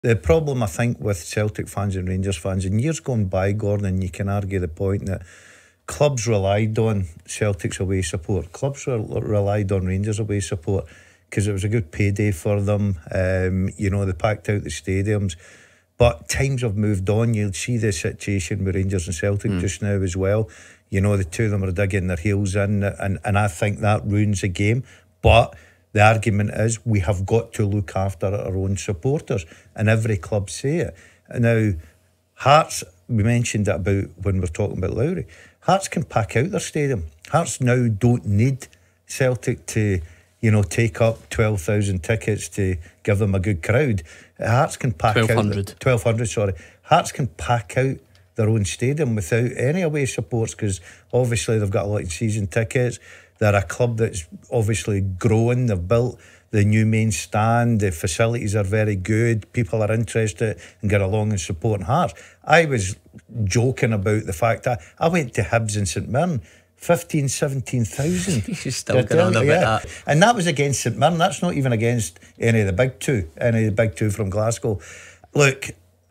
The problem, I think, with Celtic fans and Rangers fans in years gone by, Gordon, and you can argue the point that clubs relied on Celtic's away support. Clubs relied on Rangers away support because it was a good payday for them. They packed out the stadiums. But times have moved on. You'll see the situation with Rangers and Celtic just now as well. The two of them are digging their heels in, and I think that ruins the game. But the argument is we have got to look after our own supporters, and every club say it. Now, Hearts, we mentioned that about when we're talking about Lowry. Hearts can pack out their stadium. Hearts now don't need Celtic to, take up 12,000 tickets to give them a good crowd. Hearts can pack 1,200, sorry. Hearts can pack out their own stadium without any away supports because obviously they've got a lot of season tickets. They're a club that's obviously growing. They've built the new main stand. The facilities are very good. People are interested and get along and supporting Hearts. I was joking about the fact that I went to Hibs in St Mirren. 15,000, 17,000. You're still going on about that. And that was against St Mirren. That's not even against any of the big two from Glasgow. Look,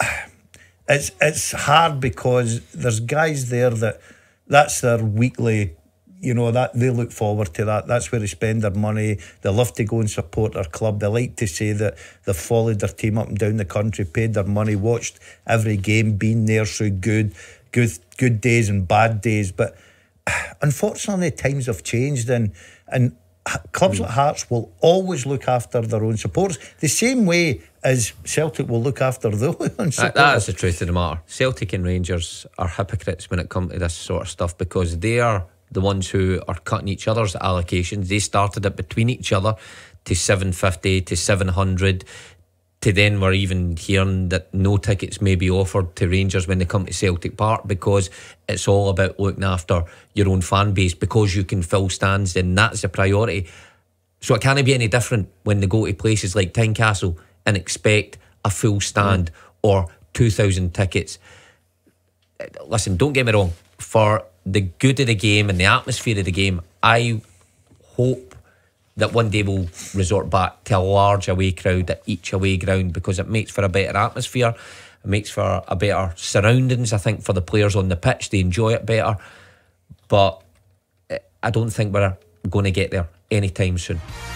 it's hard because there's guys there that's their weekly, that they look forward to that. That's where they spend their money. They love to go and support their club. They like to say that they've followed their team up and down the country, paid their money, watched every game, been there through good days and bad days. But unfortunately, times have changed, and clubs like Hearts will always look after their own supporters the same way as Celtic will look after their own supporters. That is the truth of the matter. Celtic and Rangers are hypocrites when it comes to this sort of stuff because they are the ones who are cutting each other's allocations. They started it between each other to 750 to 700 to then we're even hearing that no tickets may be offered to Rangers when they come to Celtic Park because it's all about looking after your own fan base because you can fill stands, then that's the priority. So it can't be any different when they go to places like Tynecastle and expect a full stand or 2,000 tickets. Listen, don't get me wrong, for the good of the game and the atmosphere of the game, I hope that one day we'll resort back to a large away crowd at each away ground because it makes for a better atmosphere, it makes for a better surroundings, I think, for the players on the pitch. They enjoy it better, but I don't think we're going to get there anytime soon.